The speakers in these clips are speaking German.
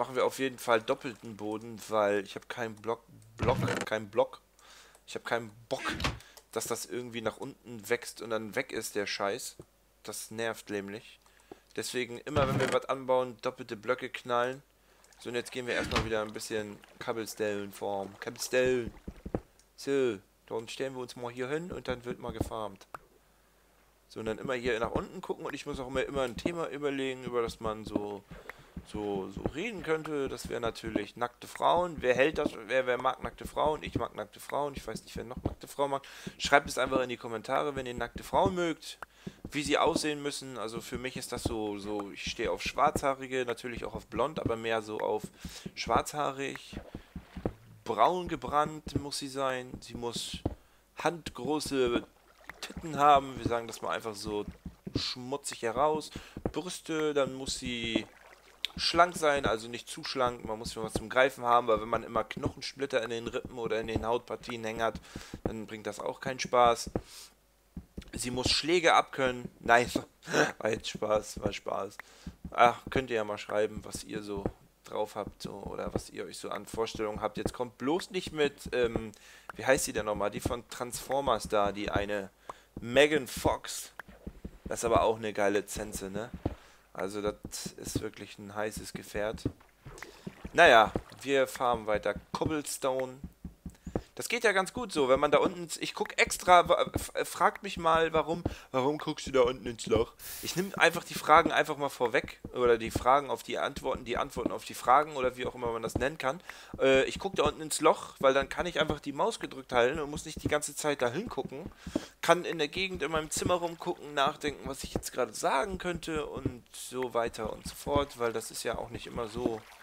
machen wir auf jeden Fall doppelten Boden, weil ich habe keinen Block. Ich habe keinen Bock, dass das irgendwie nach unten wächst und dann weg ist, der Scheiß. Das nervt nämlich. Deswegen immer, wenn wir was anbauen, doppelte Blöcke knallen. So, und jetzt gehen wir erstmal wieder ein bisschen Cobblestone-Form. Cobblestone. So, dann stellen wir uns mal hier hin und dann wird mal gefarmt. So, und dann immer hier nach unten gucken und ich muss auch immer ein Thema überlegen, über das man so reden könnte. Das wäre natürlich nackte Frauen. Wer hält das? Wer mag nackte Frauen? Ich mag nackte Frauen. Ich weiß nicht, wer noch nackte Frauen mag. Schreibt es einfach in die Kommentare, wenn ihr nackte Frauen mögt. Wie sie aussehen müssen. Also für mich ist das so, ich stehe auf Schwarzhaarige, natürlich auch auf Blond, aber mehr so auf schwarzhaarig. Braun gebrannt muss sie sein. Sie muss handgroße Titten haben. Wir sagen das mal einfach so schmutzig heraus. Brüste, dann muss sie schlank sein, also nicht zu schlank. Man muss was zum Greifen haben, weil wenn man immer Knochensplitter in den Rippen oder in den Hautpartien hängen hat, dann bringt das auch keinen Spaß. Sie muss Schläge abkönnen. Nein, war jetzt Spaß, war Spaß. Ach, könnt ihr ja mal schreiben, was ihr so drauf habt so, oder was ihr euch so an Vorstellungen habt. Jetzt kommt bloß nicht mit, wie heißt sie denn nochmal? Die von Transformers da, die eine Megan Fox. Das ist aber auch eine geile Zenze, ne? Also das ist wirklich ein heißes Gefährt. Naja, wir fahren weiter. Cobblestone. Das geht ja ganz gut so, wenn man da unten... Ich gucke extra... Fragt mich mal, warum guckst du da unten ins Loch? Ich nehme einfach die Fragen einfach mal vorweg. Oder die Fragen auf die Antworten auf die Fragen oder wie auch immer man das nennen kann. Ich gucke da unten ins Loch, weil dann kann ich einfach die Maus gedrückt halten und muss nicht die ganze Zeit da hingucken. Kann in der Gegend in meinem Zimmer rumgucken, nachdenken, was ich jetzt gerade sagen könnte und so weiter und so fort. Weil das ist ja auch nicht immer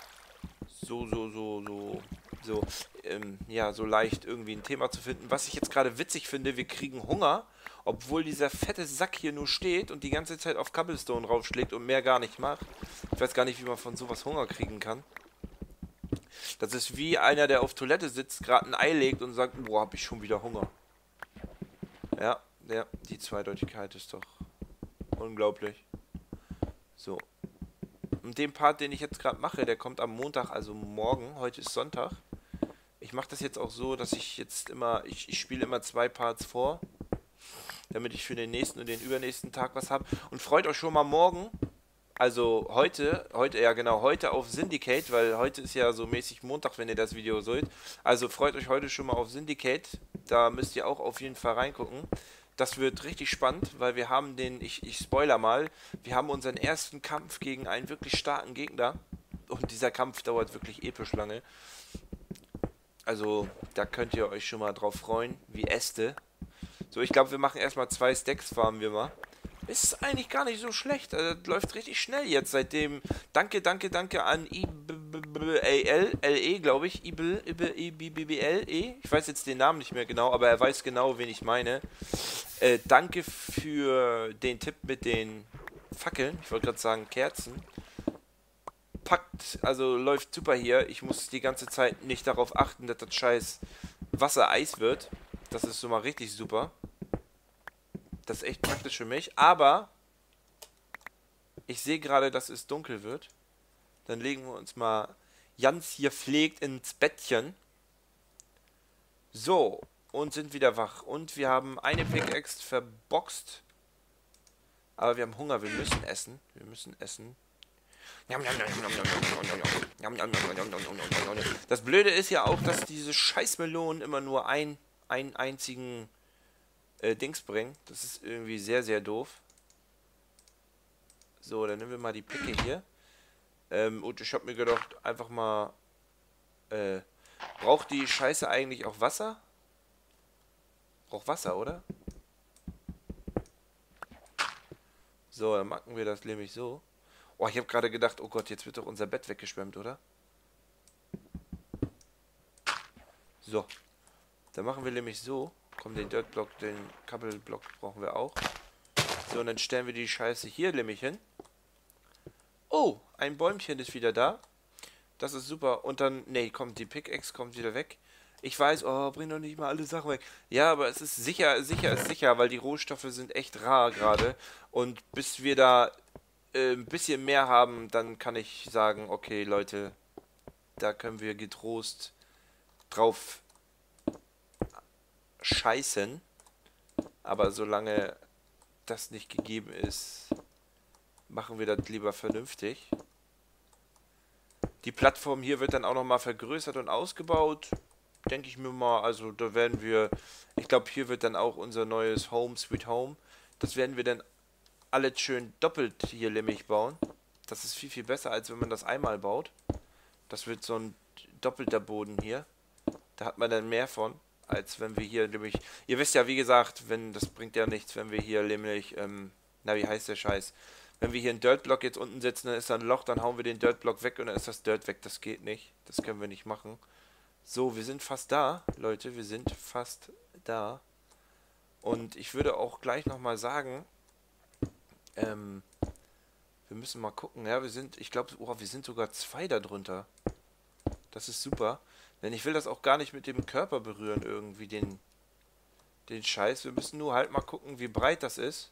ja, so leicht irgendwie ein Thema zu finden. Was ich jetzt gerade witzig finde, wir kriegen Hunger, obwohl dieser fette Sack hier nur steht und die ganze Zeit auf Cobblestone raufschlägt und mehr gar nicht macht. Ich weiß gar nicht, wie man von sowas Hunger kriegen kann. Das ist wie einer, der auf Toilette sitzt, gerade ein Ei legt und sagt, boah, hab ich schon wieder Hunger. Ja, die Zweideutigkeit ist doch unglaublich. So. Und den Part, den ich jetzt gerade mache, der kommt am Montag, also morgen. Heute ist Sonntag. Ich mache das jetzt auch so, dass ich jetzt immer, ich spiele immer 2 Parts vor, damit ich für den nächsten und den übernächsten Tag was habe. Und freut euch schon mal morgen, also heute auf Syndicate, weil heute ist ja so mäßig Montag, wenn ihr das Video seht. Also freut euch heute schon mal auf Syndicate, da müsst ihr auch auf jeden Fall reingucken. Das wird richtig spannend, weil wir haben ich spoiler mal, wir haben unseren ersten Kampf gegen einen wirklich starken Gegner. Und dieser Kampf dauert wirklich episch lange. Also, da könnt ihr euch schon mal drauf freuen, wie Äste. So, ich glaube, wir machen erstmal 2 Stacks, farmen wir mal. Ist eigentlich gar nicht so schlecht. Also, das läuft richtig schnell jetzt, seitdem. Danke an IBBLE, glaube ich. IBBLE. Ich weiß jetzt den Namen nicht mehr genau, aber er weiß genau, wen ich meine. Danke für den Tipp mit den Fackeln. Ich wollte gerade sagen Kerzen. Also läuft super hier. Ich muss die ganze Zeit nicht darauf achten, dass das scheiß Wasser Eis wird. Das ist so mal richtig super. Das ist echt praktisch für mich. Aber ich sehe gerade, dass es dunkel wird. Dann legen wir uns mal ganz hier pflegt ins Bettchen. So, und sind wieder wach. Und wir haben eine Pickaxe verboxt. Aber wir haben Hunger, wir müssen essen. Wir müssen essen. Das Blöde ist ja auch, dass diese Scheißmelonen immer nur einen einzigen Dings bringen. Das ist irgendwie sehr, sehr doof. So, dann nehmen wir mal die Picke hier. Und ich habe mir gedacht, einfach mal... braucht die Scheiße eigentlich auch Wasser? Braucht Wasser, oder? So, dann machen wir das nämlich so. Oh, ich habe gerade gedacht, oh Gott, jetzt wird doch unser Bett weggeschwemmt, oder? So. Dann machen wir nämlich so. Komm, den Dirtblock, den Kabelblock brauchen wir auch. So, und dann stellen wir die Scheiße hier nämlich hin. Oh, ein Bäumchen ist wieder da. Das ist super. Und dann, nee, kommt die Pickaxe, kommt wieder weg. Ich weiß, oh, bring doch nicht mal alle Sachen weg. Ja, aber es ist sicher, weil die Rohstoffe sind echt rar gerade. Und bis wir da ein bisschen mehr haben, dann kann ich sagen, okay, Leute, Da können wir getrost drauf scheißen. Aber solange das nicht gegeben ist, machen wir das lieber vernünftig. Die Plattform hier wird dann auch nochmal vergrößert und ausgebaut. Denke ich mir mal, also da werden wir, ich glaube hier wird dann auch unser neues Home Sweet Home. Das werden wir dann alles schön doppelt hier lämmig bauen. Das ist viel, viel besser, als wenn man das einmal baut. Das wird so ein doppelter Boden hier. Da hat man dann mehr von, als wenn wir hier nämlich... Ihr wisst ja, wie gesagt, wenn das bringt ja nichts, wenn wir hier nämlich... na, wie heißt der Scheiß? Wenn wir hier einen Dirtblock jetzt unten setzen, dann ist da ein Loch, dann hauen wir den Dirtblock weg und dann ist das Dirt weg. Das geht nicht. Das können wir nicht machen. So, wir sind fast da, Leute. Wir sind fast da. Und ich würde auch gleich nochmal sagen, wir müssen mal gucken. Ja, wir sind, ich glaube, oh, wir sind sogar 2 da drunter. Das ist super. Denn ich will das auch gar nicht mit dem Körper berühren, irgendwie, den Scheiß. Wir müssen nur halt mal gucken, wie breit das ist.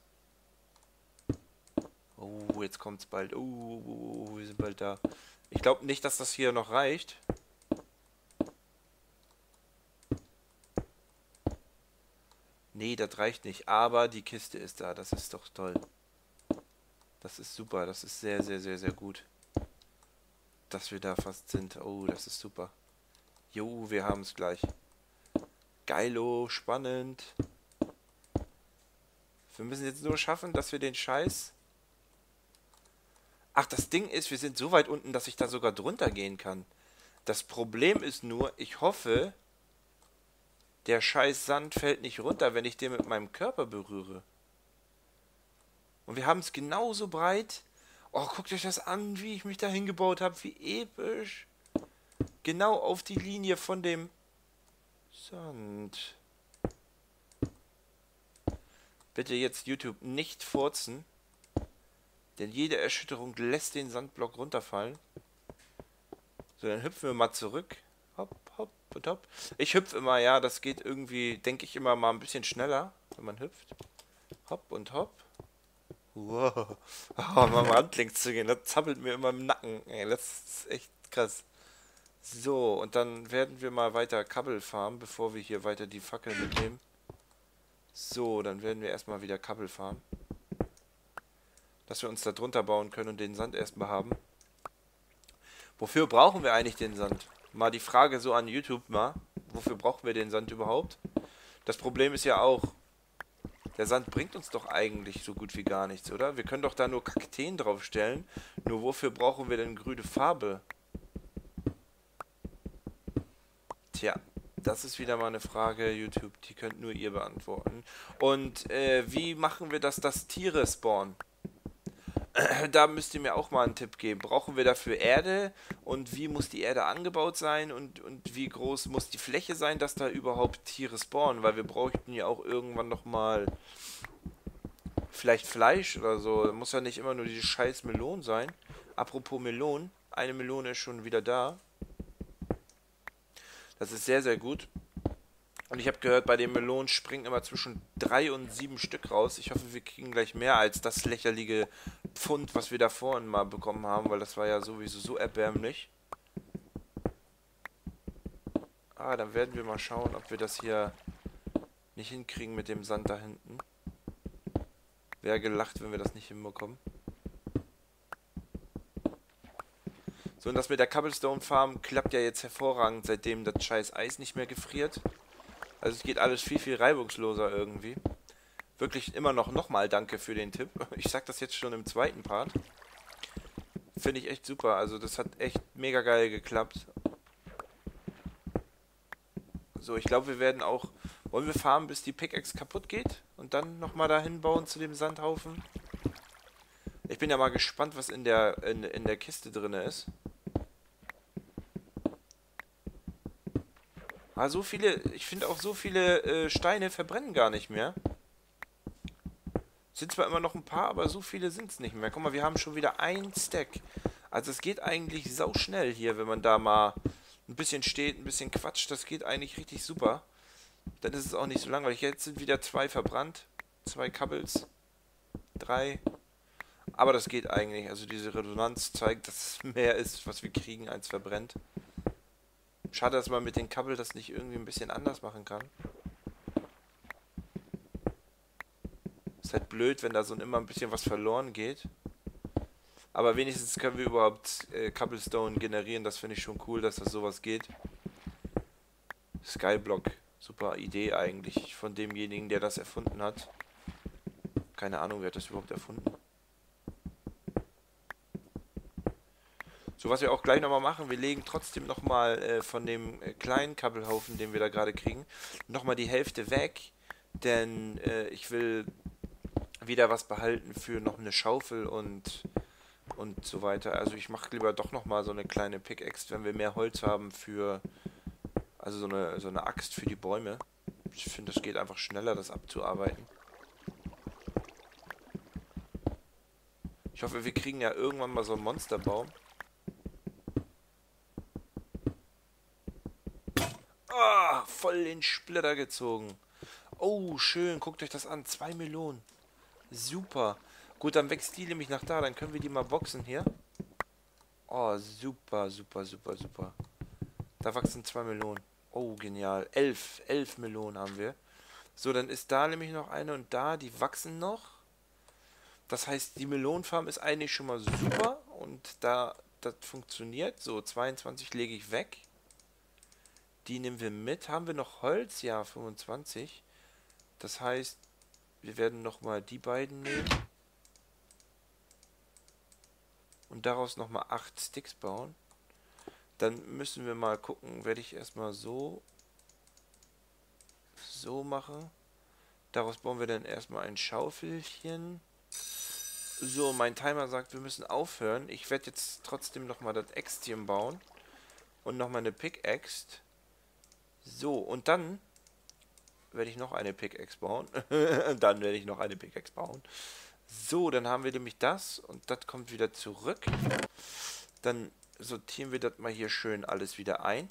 Oh, jetzt kommt's bald. Oh, wir sind bald da. Ich glaube nicht, dass das hier noch reicht. Nee, das reicht nicht. Aber die Kiste ist da. Das ist doch toll. Das ist super. Das ist sehr, sehr, sehr, sehr gut. Dass wir da fast sind. Oh, das ist super. Jo, wir haben es gleich. Geilo, spannend. Wir müssen jetzt nur schaffen, dass wir den Scheiß... Ach, das Ding ist, wir sind so weit unten, dass ich da sogar drunter gehen kann. Das Problem ist nur, ich hoffe, der scheiß Sand fällt nicht runter, wenn ich den mit meinem Körper berühre. Und wir haben es genauso breit. Oh, guckt euch das an, wie ich mich da hingebaut habe. Wie episch. Genau auf die Linie von dem Sand. Bitte jetzt YouTube nicht furzen. Denn jede Erschütterung lässt den Sandblock runterfallen. So, dann hüpfen wir mal zurück. Hopp, hopp und hopp. Ich hüpfe immer, ja, das geht irgendwie, denke ich immer mal ein bisschen schneller, wenn man hüpft. Hopp und hopp. Wow. Oh, mal Handlinks zu gehen, das zappelt mir immer im Nacken. Ey, das ist echt krass. So, und dann werden wir mal weiter Kabel farmen, bevor wir hier weiter die Fackeln mitnehmen. So, dann werden wir erstmal wieder Kabel farmen. Dass wir uns da drunter bauen können und den Sand erstmal haben. Wofür brauchen wir eigentlich den Sand? Mal die Frage so an YouTube mal. Wofür brauchen wir den Sand überhaupt? Das Problem ist ja auch, der Sand bringt uns doch eigentlich so gut wie gar nichts, oder? Wir können doch da nur Kakteen draufstellen. Nur wofür brauchen wir denn grüne Farbe? Tja, das ist wieder mal eine Frage, YouTube, die könnt nur ihr beantworten. Und wie machen wir das, dass Tiere spawnen? Da müsst ihr mir auch mal einen Tipp geben. Brauchen wir dafür Erde? Und wie muss die Erde angebaut sein? Und wie groß muss die Fläche sein, dass da überhaupt Tiere spawnen? Weil wir bräuchten ja auch irgendwann nochmal vielleicht Fleisch oder so. Muss ja nicht immer nur diese scheiß Melonen sein. Apropos Melonen. Eine Melone ist schon wieder da. Das ist sehr, sehr gut. Und ich habe gehört, bei den Melonen springen immer zwischen 3 und 7 Stück raus. Ich hoffe, wir kriegen gleich mehr als das lächerliche Pfund, was wir da vorhin mal bekommen haben, weil das war ja sowieso so erbärmlich. Ah, dann werden wir mal schauen, ob wir das hier nicht hinkriegen mit dem Sand da hinten. Wäre gelacht, wenn wir das nicht hinbekommen. So, und das mit der Cobblestone Farm klappt ja jetzt hervorragend, seitdem das scheiß Eis nicht mehr gefriert. Also es geht alles viel, viel reibungsloser irgendwie. Wirklich immer nochmal danke für den Tipp. Ich sag das jetzt schon im zweiten Part. Finde ich echt super. Also das hat echt mega geil geklappt. So, ich glaube, wir werden auch... Wollen wir farmen, bis die Pickaxe kaputt geht? Und dann nochmal dahin bauen zu dem Sandhaufen? Ich bin ja mal gespannt, was in der Kiste drin ist. Ah, so viele... Ich finde auch so viele Steine verbrennen gar nicht mehr. Sind zwar immer noch ein paar, aber so viele sind es nicht mehr. Guck mal, wir haben schon wieder ein Stack. Also es geht eigentlich sau schnell hier, wenn man da mal ein bisschen steht, ein bisschen quatscht. Das geht eigentlich richtig super. Dann ist es auch nicht so langweilig. Jetzt sind wieder 2 verbrannt. 2 Cobbles. 3. Aber das geht eigentlich. Also diese Resonanz zeigt, dass es mehr ist, was wir kriegen, als verbrennt. Schade, dass man mit den Kabel das nicht irgendwie ein bisschen anders machen kann. Ist halt blöd, wenn da so immer ein bisschen was verloren geht. Aber wenigstens können wir überhaupt Cobblestone generieren. Das finde ich schon cool, dass das sowas geht. Skyblock. Super Idee eigentlich von demjenigen, der das erfunden hat. Keine Ahnung, wer hat das überhaupt erfunden. So, was wir auch gleich nochmal machen, wir legen trotzdem nochmal von dem kleinen Kabelhaufen, den wir da gerade kriegen, nochmal die Hälfte weg. Denn ich will wieder was behalten für noch eine Schaufel und so weiter. Also ich mache lieber doch nochmal so eine kleine Pickaxe, wenn wir mehr Holz haben für, also so eine Axt für die Bäume. Ich finde, es geht einfach schneller, das abzuarbeiten. Ich hoffe, wir kriegen ja irgendwann mal so einen Monsterbaum. Ah, voll den Splitter gezogen. Oh, schön, guckt euch das an. 2 Melonen. Super. Gut, dann wächst die nämlich nach da. Dann können wir die mal boxen hier. Oh, super, super, super, super. Da wachsen 2 Melonen. Oh, genial. 11 Melonen haben wir. So, dann ist da nämlich noch eine und da. Die wachsen noch. Das heißt, die Melonenfarm ist eigentlich schon mal super. Und da das funktioniert. So, 22 lege ich weg. Die nehmen wir mit. Haben wir noch Holz? Ja, 25. Das heißt, wir werden nochmal die beiden nehmen. Und daraus nochmal 8 Sticks bauen. Dann müssen wir mal gucken, werde ich erstmal so machen. Daraus bauen wir dann erstmal ein Schaufelchen. So, mein Timer sagt, wir müssen aufhören. Ich werde jetzt trotzdem nochmal das Äxtchen bauen. Und nochmal eine Pickaxe. So, und dann werde ich noch eine Pickaxe bauen. Dann werde ich noch eine Pickaxe bauen. So, dann haben wir nämlich das und das kommt wieder zurück. Dann sortieren wir das mal hier schön alles wieder ein.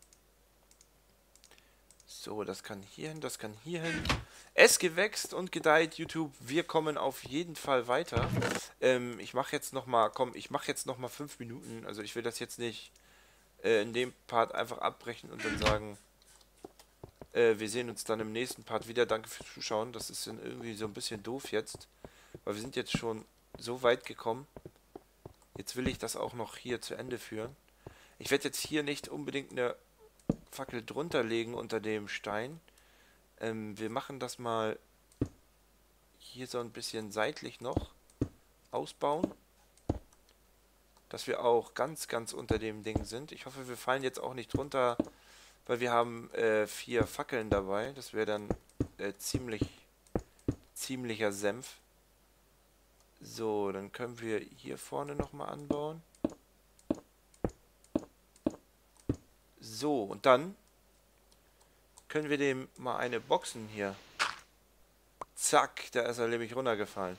So, das kann hier hin, das kann hier hin. Es gewächst und gedeiht, YouTube. Wir kommen auf jeden Fall weiter. Ich mache jetzt nochmal, ich mache jetzt nochmal 5 Minuten. Also ich will das jetzt nicht in dem Part einfach abbrechen und dann sagen, wir sehen uns dann im nächsten Part wieder. Danke fürs Zuschauen. Das ist dann irgendwie so ein bisschen doof jetzt. Weil wir sind jetzt schon so weit gekommen. Jetzt will ich das auch noch hier zu Ende führen. Ich werde jetzt hier nicht unbedingt eine Fackel drunter legen unter dem Stein. Wir machen das mal hier so ein bisschen seitlich noch ausbauen. Dass wir auch ganz, ganz unter dem Ding sind. Ich hoffe, wir fallen jetzt auch nicht drunter, weil wir haben 4 Fackeln dabei. Das wäre dann ziemlicher Senf. So, dann können wir hier vorne nochmal anbauen. So, und dann können wir dem mal eine boxen hier. Zack, da ist er nämlich runtergefallen.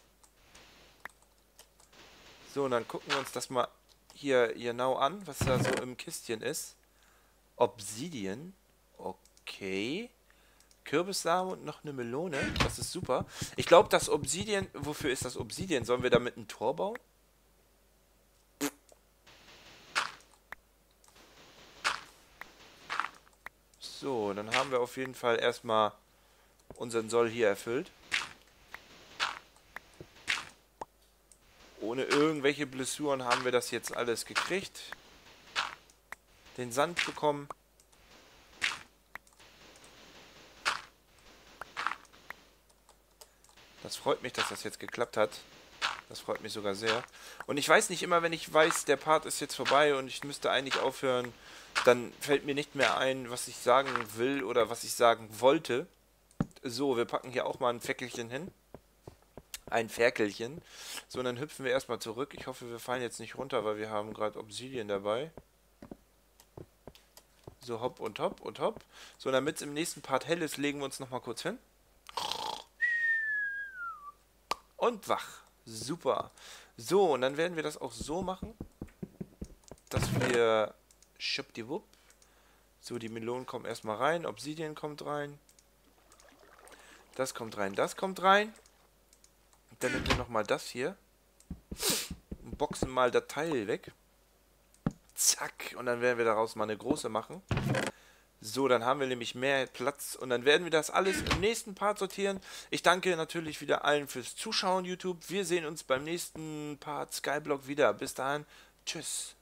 So, und dann gucken wir uns das mal hier genau an, was da so im Kistchen ist. Obsidian. Okay. Kürbissamen und noch eine Melone. Das ist super. Ich glaube, das Obsidian... Wofür ist das Obsidian? Sollen wir damit ein Tor bauen? So, dann haben wir auf jeden Fall erstmal unseren Soll hier erfüllt. Ohne irgendwelche Blessuren haben wir das jetzt alles gekriegt. Den Sand bekommen. Das freut mich, dass das jetzt geklappt hat. Das freut mich sogar sehr. Und ich weiß nicht immer, wenn ich weiß, der Part ist jetzt vorbei und ich müsste eigentlich aufhören, dann fällt mir nicht mehr ein, was ich sagen will oder was ich sagen wollte. So, wir packen hier auch mal ein Fäckelchen hin. Ein Ferkelchen. So, und dann hüpfen wir erstmal zurück. Ich hoffe, wir fallen jetzt nicht runter, weil wir haben gerade Obsidian dabei. So, hopp und hopp und hopp. So, damit es im nächsten Part hell ist, legen wir uns nochmal kurz hin. Und wach. Super. So, und dann werden wir das auch so machen, dass wir schuppdiwupp. So, die Melonen kommen erstmal rein. Obsidian kommt rein. Das kommt rein, das kommt rein. Und dann nehmen wir nochmal das hier. Und boxen mal das Teil weg. Zack. zack, und dann werden wir daraus mal eine große machen. So, dann haben wir nämlich mehr Platz und dann werden wir das alles im nächsten Part sortieren. Ich danke natürlich wieder allen fürs Zuschauen, YouTube. Wir sehen uns beim nächsten Part Skyblock wieder. Bis dahin, tschüss.